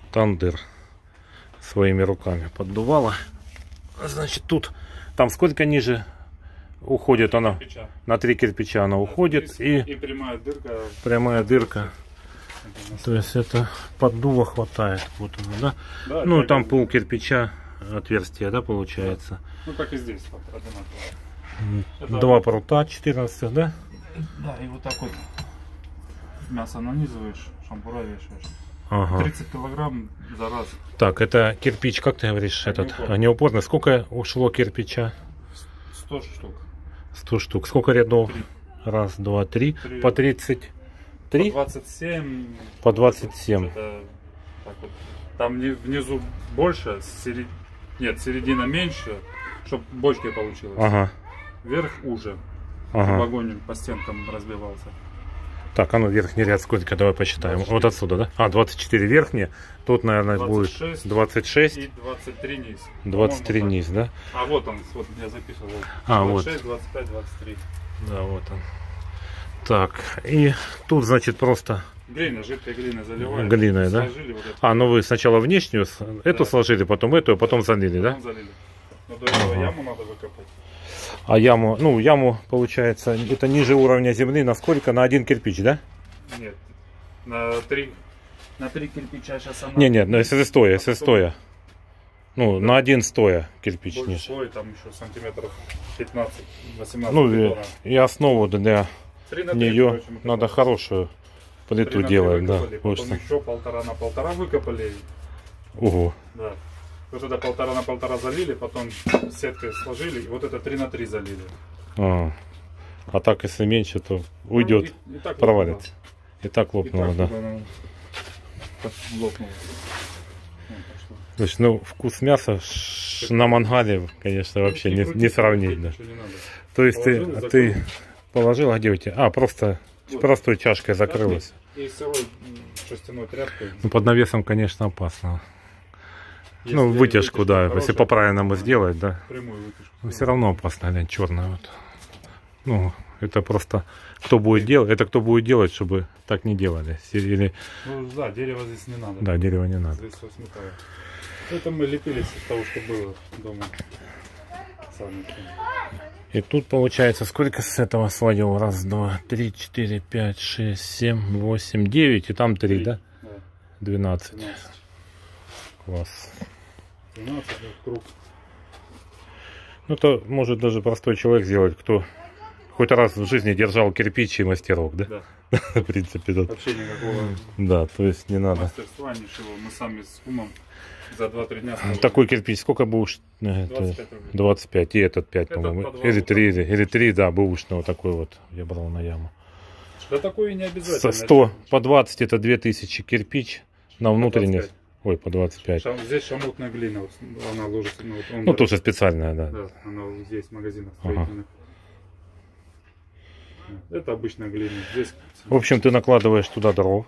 тандыр. Своими руками поддувала. Значит, тут, там сколько ниже уходит она? Кирпича. На 3 кирпича она уходит. И прямая дырка. Прямая дырка. То есть это поддува хватает. Вот она, да? Да, Ну, там пол кирпича отверстие, да, получается? Да. Ну, как и здесь, вот, одинаково. Два прута 14, да? Да, и вот так вот мясо нанизываешь, шампура вешаешь. Ага. 30 килограмм за раз. Так, это кирпич, как ты говоришь, этот неупорный. Сколько ушло кирпича? 100 штук. 100 штук. Сколько рядов? 3. Раз, два, три. По 33? По 27. По 27. Это, так вот. Там внизу больше, нет, середина меньше, чтобы бочкой получилось. Ага. Верх уже. Ага. Чтобы огонь по стенкам разбивался. Так, а ну верхний ряд сколько? Давай посчитаем. 24. Вот отсюда, да? А, 24 верхние. Тут, наверное, 26, будет 26. И 23 низ. 23 низ, да? А вот он, вот я записывал. А, 26, вот. 25, 23. Да, вот он. Так, и тут, значит, просто... Глина, жидкой глиной заливаем. Глиной, да? Вот а, ну вы сначала внешнюю, эту сложили, потом эту, а потом залили, потом да? Залили. Но до этого яму надо выкопать. А яму, ну, яму, получается, это ниже уровня земли, на сколько? На 1 кирпич, да? Нет, на 3 кирпича сейчас она... Не, ну если стоя. Ну, на 1 стоя кирпич больше ниже. слой, там еще сантиметров 15-18. Ну, и основу для 3 на 3, нее короче, надо хорошую плиту делать, да. Потом еще 1,5 на 1,5 выкопали. Ого. Да. Вот это 1,5 на 1,5 залили, потом сеткой сложили, и вот это 3 на 3 залили. А так, если меньше, то уйдет, и так провалится. И так лопнуло, да. Лопнуло. То есть, ну, вкус мяса на мангале, конечно, вообще не сравнить, да. То есть ты положил, а где у тебя? А, просто простой чашкой закрылась. И сырой шерстяной тряпкой. Ну, под навесом, конечно, опасно. Ну, вытяжку, да, если по-правильному сделать, да. Прямую вытяжку. Но все равно опасно, глянь, черная вот. Ну, это просто кто будет делать, чтобы так не делали. Или... Ну да, дерево здесь не надо. Да, дерево не надо. Здесь все сметало. Это мы лепились из того, что было дома. Сами. И тут получается, сколько с этого сводил? Раз, два, три, 4, 5, 6, 7, 8, 9. И там 3, да? Да. 12. 12. Класс. 12 круг. Ну, то может даже простой человек сделать, кто хоть раз в жизни держал кирпич и мастерок, да? Да. В принципе, тут. Вообще никакого Да, то есть не надо. мастерства, ничего. Мы сами с кумом за 2-3 дня сложили. Такой кирпич сколько будешь? 25 рублей. 25. И этот 5, по-моему. по 2 Или 3, или 3, да, бэушного такой вот. Я брал на яму. Да такой и не обязательно. 100 по 20 это 2000 кирпич на внутренний. Ой, по 25. Здесь шамутная глина, вот, она ложится. Ну, тоже специальная, да. Да, она вот здесь в магазинах строительных. Это обычная глина. Здесь... В общем, ты накладываешь туда дров.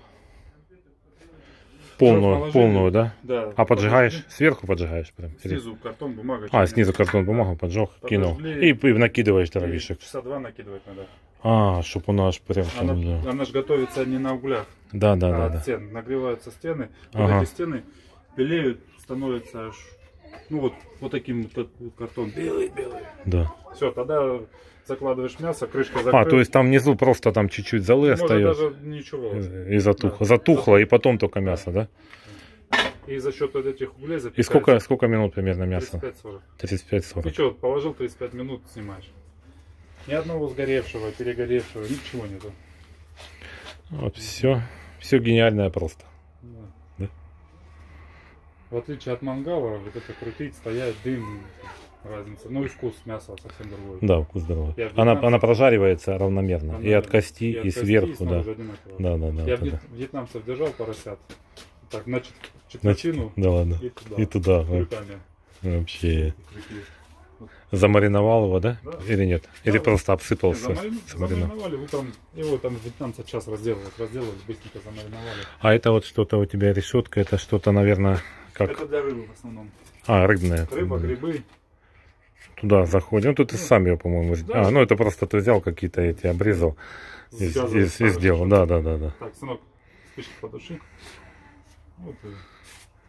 Полную, да? Да. А поджигаешь? Сверху поджигаешь прям? Снизу картон, бумага. А, снизу картон, бумагу поджег, кинул. И накидываешь дровишек. Часа 2 накидывать надо. А, чтоб у нас прям... Она же готовится не на углях. Да. От стен. Нагреваются стены. Вот эти стены белеют, становятся аж... Ну вот таким вот картон. Белый. Да. Все, тогда закладываешь мясо, крышка закрыта. А, то есть там внизу просто там чуть-чуть золы остается. Даже ничего. И затухло, и потом только мясо, да? И за счет вот этих углей запекается. И сколько минут примерно мясо? 35-40. 35-40. Ну что, положил 35 минут, снимаешь. Ни одного сгоревшего, перегоревшего, ничего нету. Вот все гениальное просто. Да. В отличие от мангала, вот это крутить, стоять, дым, разница. Ну и вкус мяса совсем другой. Да, вкус другой. Она прожаривается равномерно. И от кости, и сверху, да. Да. Я вьетнамцев держал поросят. Так, на четвертину. Да ладно. И туда. Вообще. Замариновал его, да? Или нет? Или просто обсыпался? Замариновали, утром его там вьетнамцы час разделывали, быстренько замариновали. А это вот что-то у тебя решетка, это что-то, наверное, как... Это для рыбы в основном. А, рыбная. Рыба, грибы. Туда заходим. Ну, тут и сам ее, по-моему, да. ну это просто ты взял какие-то эти, обрезал и сделал. Да. Так, сынок, спички подуши. Вот.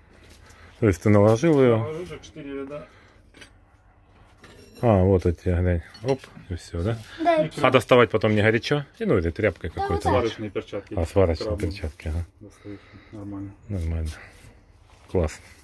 То есть ты наложил ее. Наложил 4 ряда. А, вот у тебя, глянь. Оп, и все, да? Да, А доставать потом не горячо? И ну, или тряпкой какой-то. Сварочные перчатки. А, сварочные перчатки, ага. Достаешь. Нормально. Нормально. Класс.